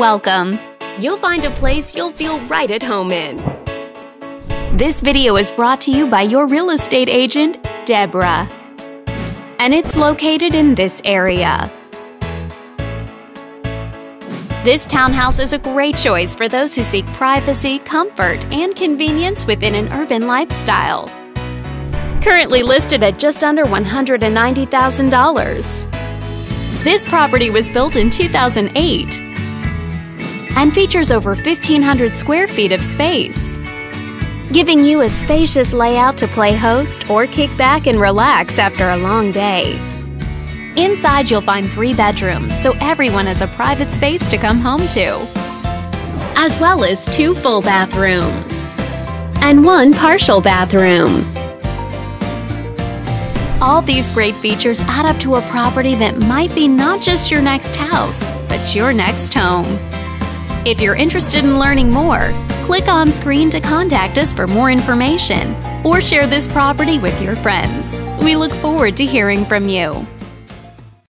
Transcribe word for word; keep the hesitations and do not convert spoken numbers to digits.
welcome. You'll find a place you'll feel right at home in. This video is brought to you by your real estate agent, Deborah. And it's located in this area. This townhouse is a great choice for those who seek privacy, comfort, and convenience within an urban lifestyle. Currently listed at just under one hundred ninety thousand dollars. This property was built in two thousand eight and features over fifteen hundred square feet of space, giving you a spacious layout to play host or kick back and relax after a long day. Inside, you'll find three bedrooms, so everyone has a private space to come home to, as well as two full bathrooms and one partial bathroom. All these great features add up to a property that might be not just your next house, but your next home. If you're interested in learning more, click on screen to contact us for more information or share this property with your friends. We look forward to hearing from you.